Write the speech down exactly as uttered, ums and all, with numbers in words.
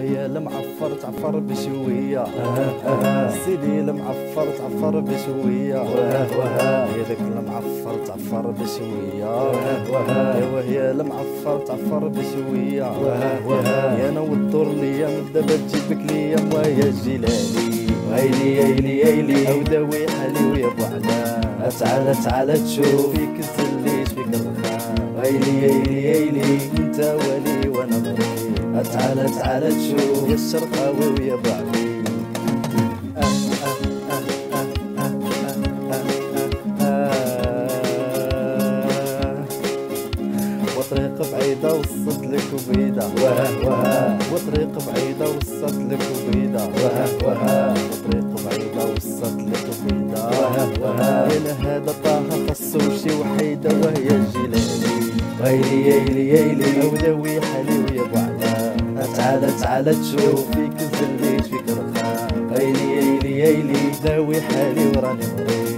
وهي المعفر تعفر بشويه سيدي المعفر تعفر بشويه هي ذاك المعفر تعفر بشويه وهي المعفر تعفر بشويه يا انا والدور ليا من دابا تجيبك ليا ويا جيلاني ويلي يلي يلي او داوي حالي ويا بو علام تعال تعال تشوف فيك الزليش فيك الرخام ويلي يلي يلي انت ولي وانا ضري تعال تعال تشوف يا الشرقاوي ويا بو علي وطريق بعيدة وصلت لك وبعيدة واه واه وطريق بعيدة وصلت لك وبعيدة واه واه وطريق بعيدة وصلت لك وبعيدة واه واه يا هذا طه خصو شي وحيدة وهي الجيلاني ويلي يلي يلي او داوي حالي ويا بو علام تعال تعال تشوف فيك الزليش فيك الرخام ويلي يلي يلي داوي حالي وراني مريض